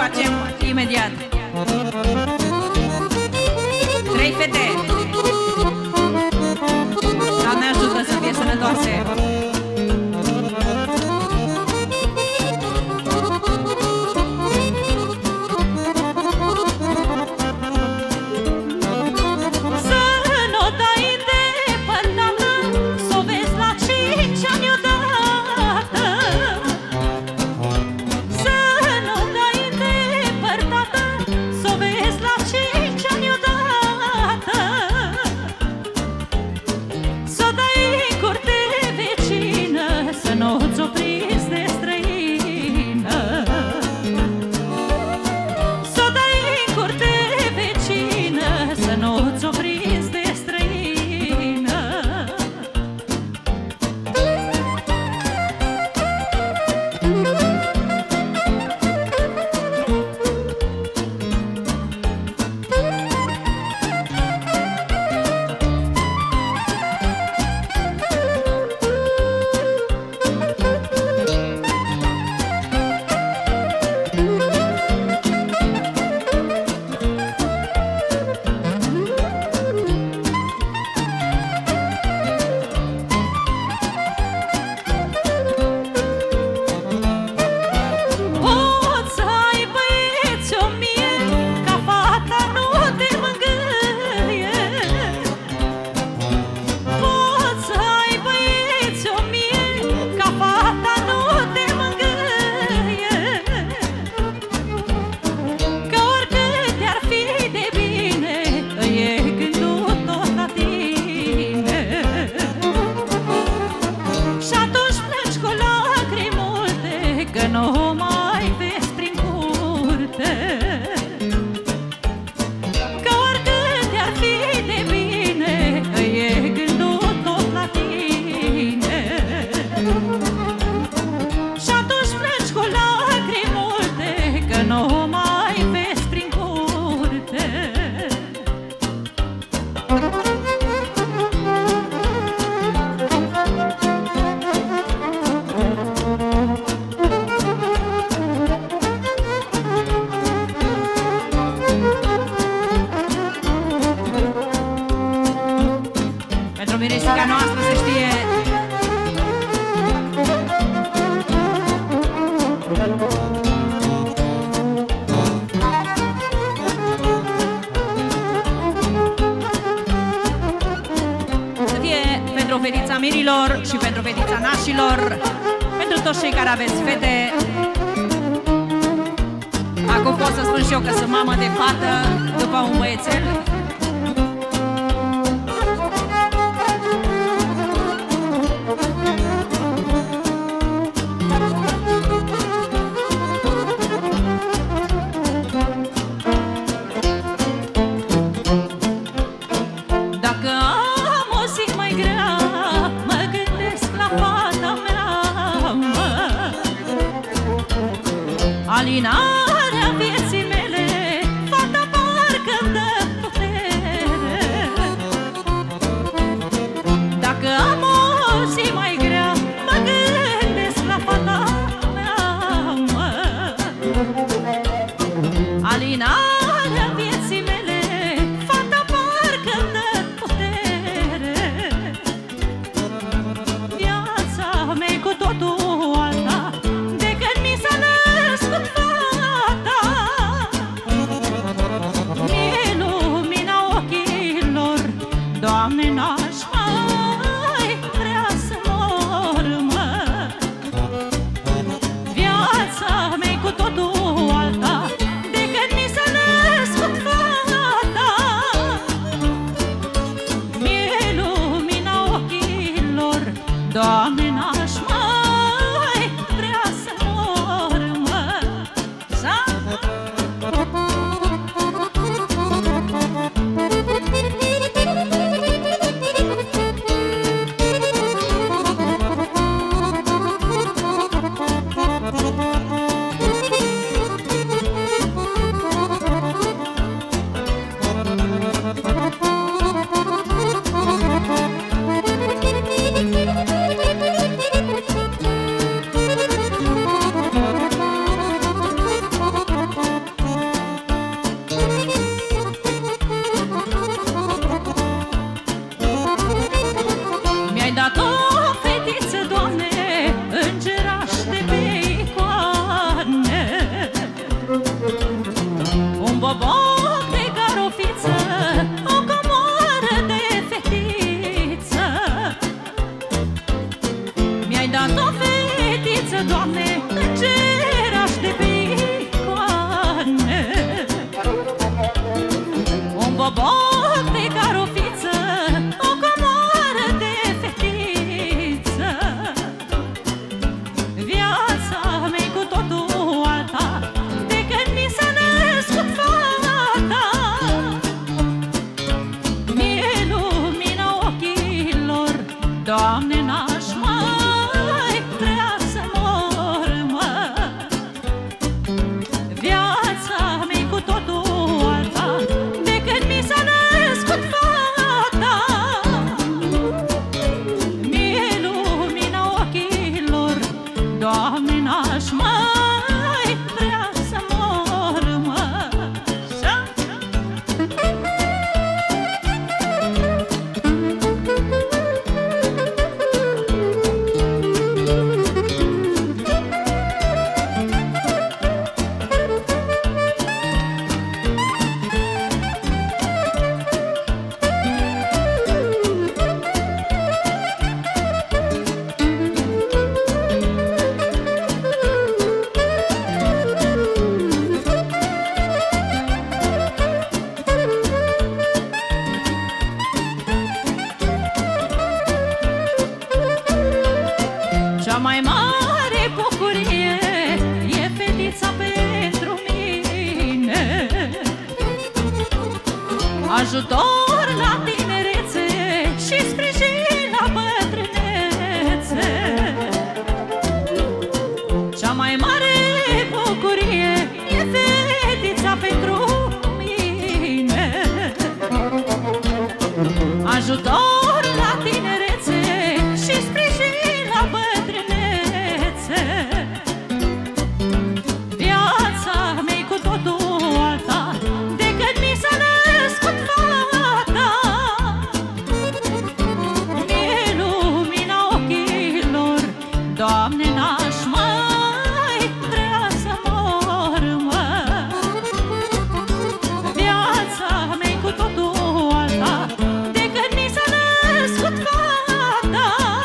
facem imediat. 3 fete. Doamne ajută să fie sănătoase. Miresica noastră să știe. Să fie pentru fetița mirilor și pentru fetița nașilor, pentru toți cei care aveți fete. Acum pot să spun și eu că sunt mamă de fată după un băiețel. Alinarea vieții mele, fata parcă-mi dă putere. Dacă am o zi mai grea, mă gândesc la fata mea, mă. Alinarea vieții mele, fata parcă-mi dă putere. Viața mea cu totul alta decât mi s-a născut. seară, Doamne, îngeraș de picoane. Un boboc de carofiță, o comoară de fetiță. Viața mea-i cu totul alta de când mi s-a născut fata. Mie lumina ochilor, Doamne, n-aș mai vrea să mor, mă. Viața mea-i cu totul alta de când mi s-a născut fata. Mie lumina ochilor, Doamne, n-aș mai vrea să mor, mă. Cea mai mare bucurie e fetița pentru mine. Ajutor la tinerețe și sprijin la bătrânețe. Cea mai mare bucurie e fetița pentru mine. Ajutor la tinerețe și sprijin la bătrânețe. Viața mea-i cu totul alta de când mi s-a născut fata. Mie lumina ochilor, Doamne, n-aș mai vrea să mor, mă. Viața mea-i cu totul alta de când mi s-a născut fata.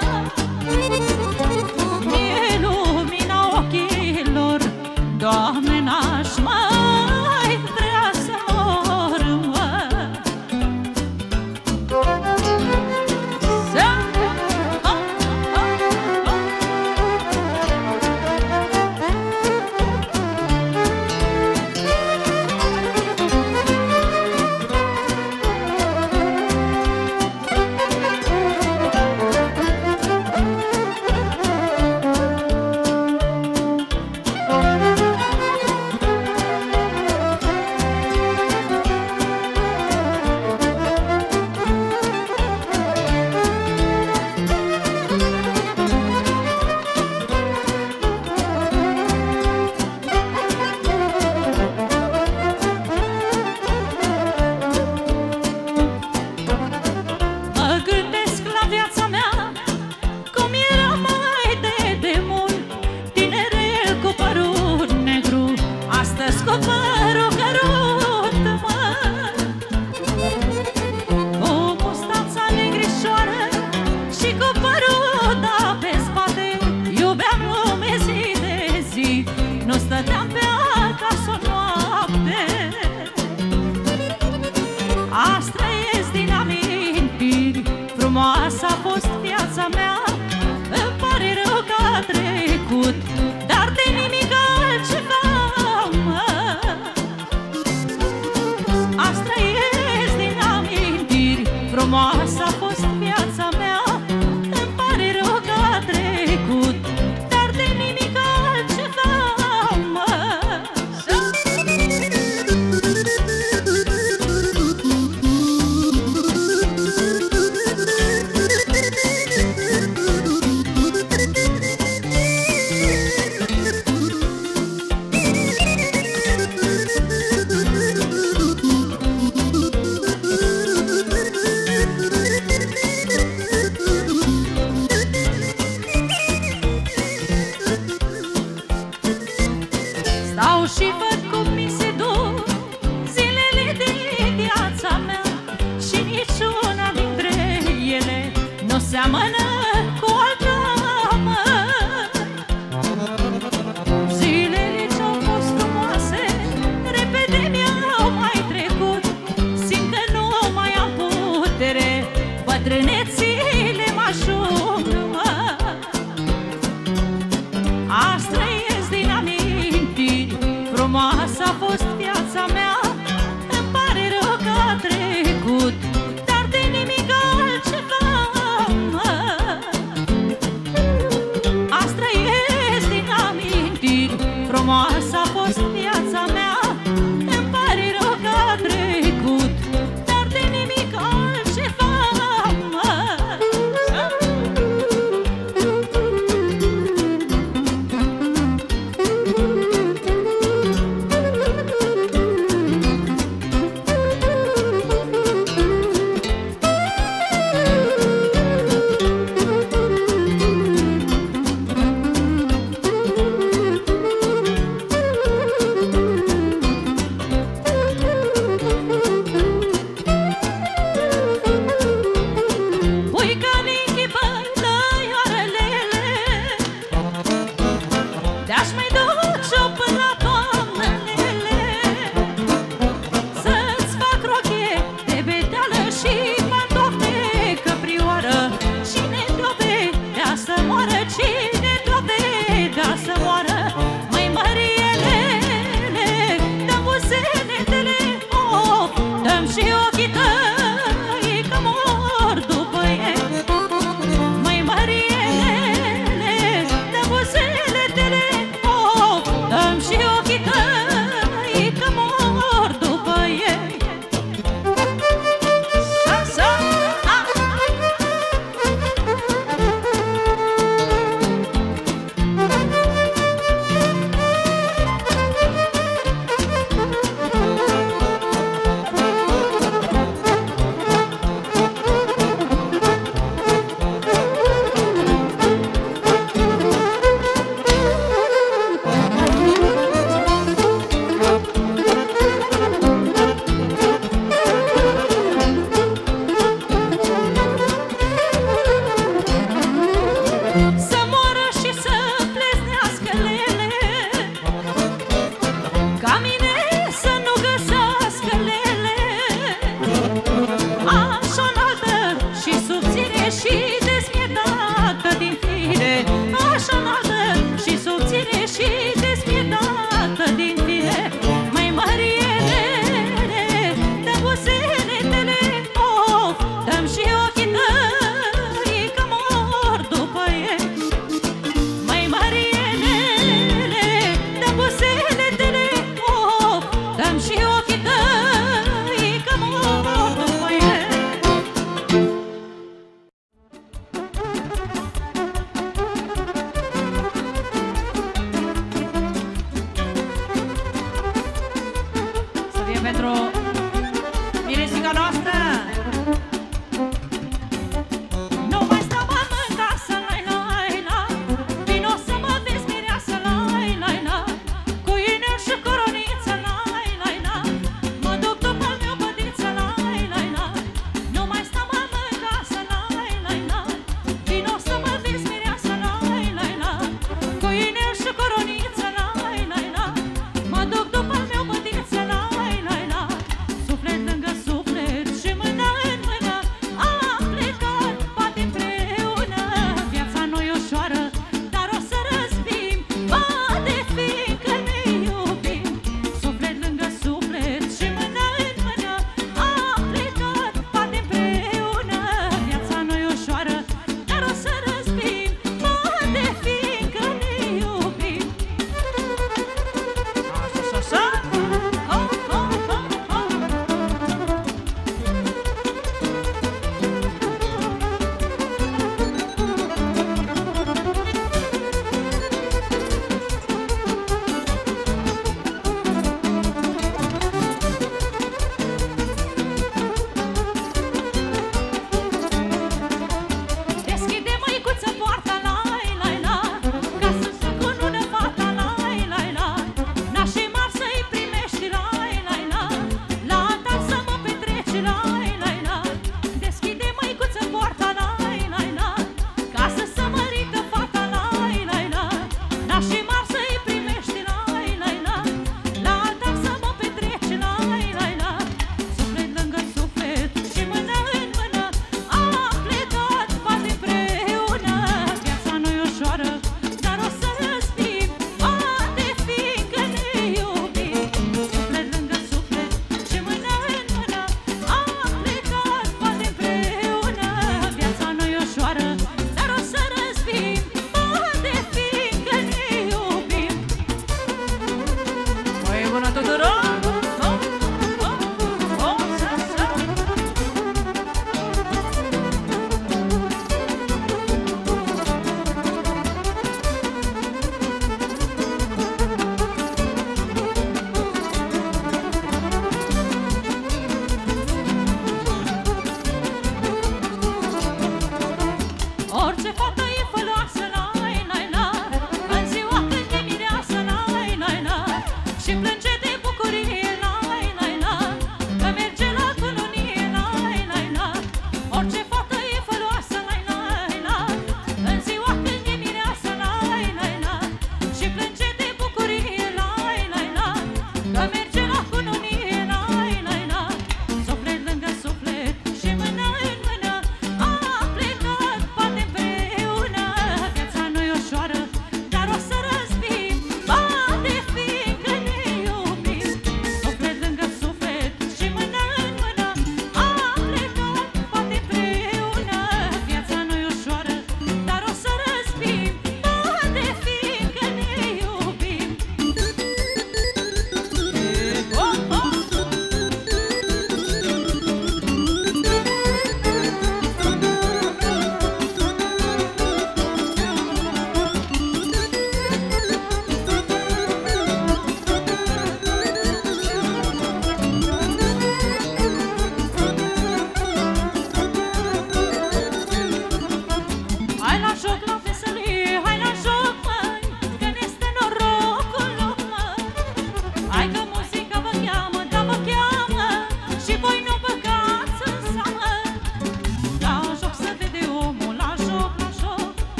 Mie lumina ochilor, Doamne, n-aș mai vrea să mor, mă. Mă gândesc la viața mea, cum era mai de demult. Tinerel cu părul negru, astăzi cu părul cărunt, mă. Cu mustața negrișoară și cu părul da pe spate. Iubeam lume zi de zi, nu stăteam pe acasă o noapte. Azi trăiesc din amintiri, frumoasă a fost viața mea. Îmi pare rău că a trecut, dar de nimic altceva, mă. Azi trăiesc din amintiri, frumoasă a fost viața mea. Îmi pare rău că a trecut, dar de nimic altceva, mă. Stau și văd cum mi se duc zilele de viața mea și niciuna dintre ele nu seamănă cu alta, mă. Azi trăiesc din amintiri, frumoasă a fost viața mea. Îmi pare rău că a trecut, dar de nimic altceva. Azi trăiesc din amintiri, frumoasă a fost viața mea. Îmi pare rău că a trecut, dar de nimic altceva. Te-aș mai duce-o până la toamnele, să-ți fac rochie de beteală și pantofi de căprioară. Cine te-o vedea să moară, cine te-o vedea să moară. Măi mărielele, dă-mi buzenetele, oh, dă-mi și ochii tăi că mor după ei. Măi mărielele, dă buzenetele, dă-mi și ochii tăi că mor după ei. Să moară și să pleznească lele, ca mine să nu găsească lele. Așa înaltă și subțire și despietată din fire, așa înaltă și subțire și despietată din fire. Măi mărielele, dă-mi buzenetele, oh, dă-mi și ochii tăi că mor după ei. Măi mărielele, dă-mi buzenetele, oh, dă-mi și ochii tăi că mor după ei.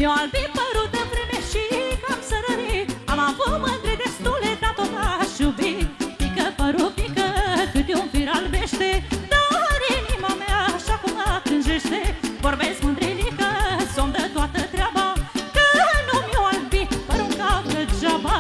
Mi-o albit părul de vreme și cam sărărit. Am avut mândre destule, dar tot aș iubi. Pică părul, pică, cât un fir albește, dar inima mea așa cum atrângește. Vorbesc mândrilică, s-o-mi dă toată treaba, că nu mi-o albit părul în cap degeaba.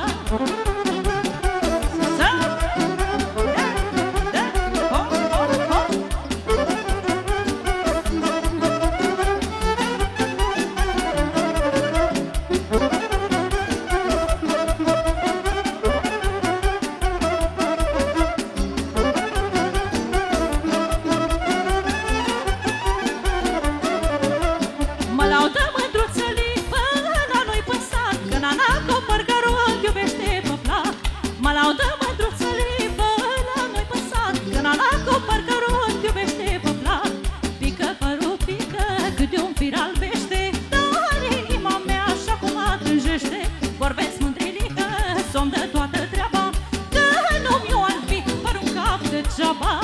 Vorbesc mândrilică, s-o-mi dă toată treaba, că nu mi-o albit părul în cap degeaba.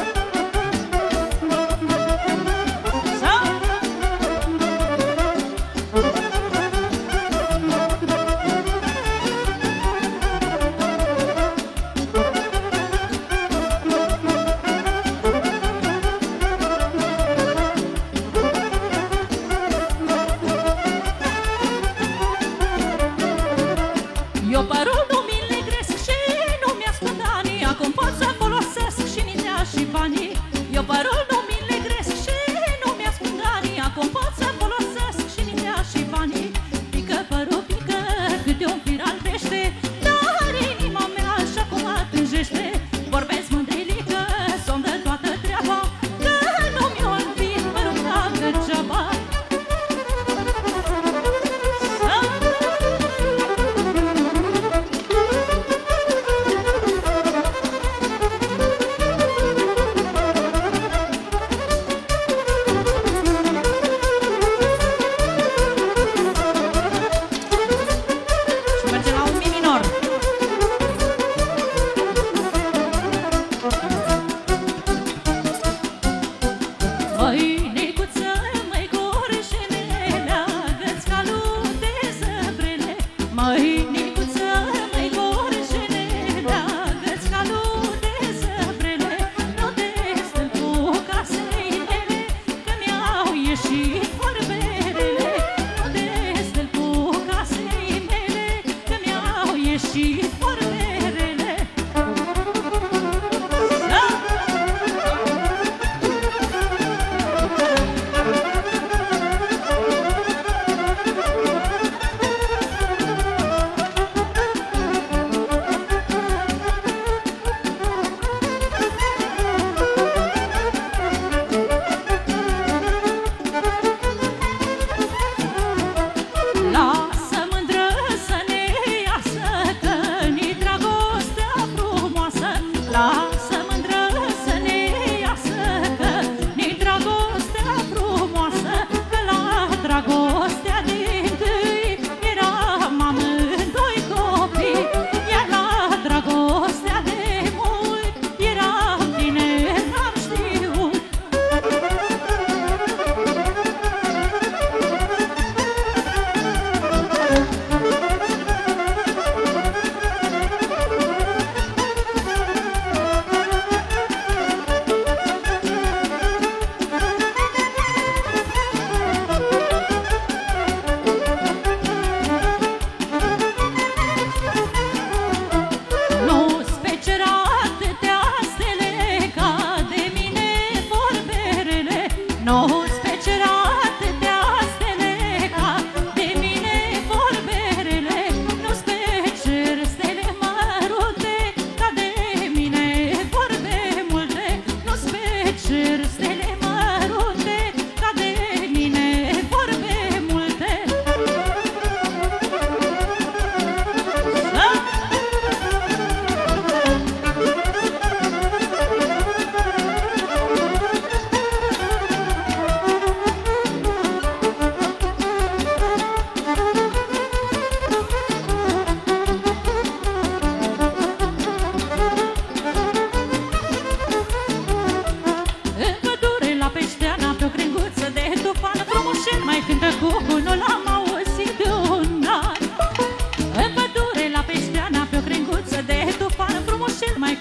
Eu părul nu mi-l negresc și nu mi-ascund anii, acum pot să folosesc și mintea și banii. Eu părul nu mi-l negresc și nu mi-ascund anii, acum pot să folosesc și mintea și banii. Pică părul, pică, câte un fir albește, dar inima mea așa cum atrângește. Vorbesc mândrilică, s-o-mi dă toată treaba, că nu mi-o albit părul în cap degeaba.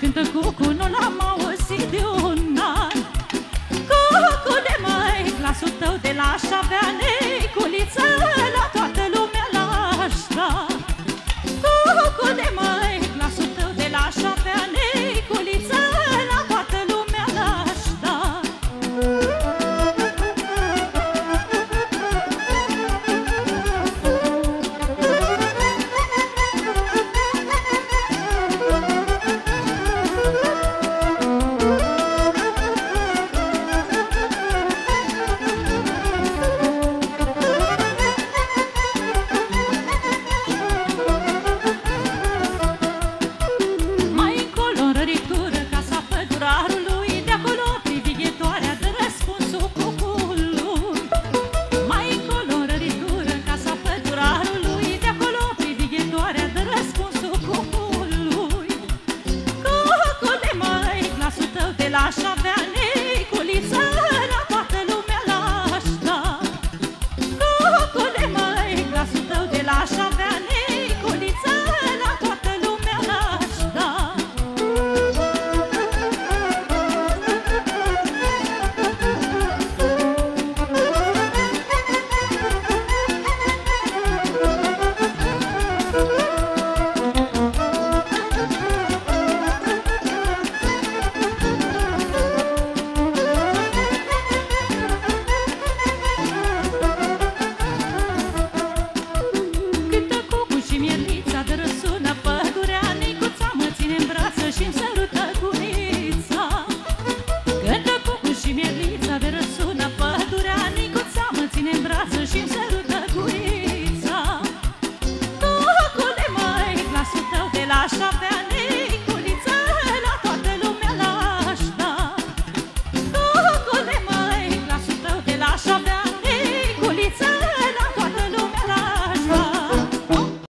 cântă cucu, nu l-am auzit de un an. Cucu de măi, glasul tău de la Șabeane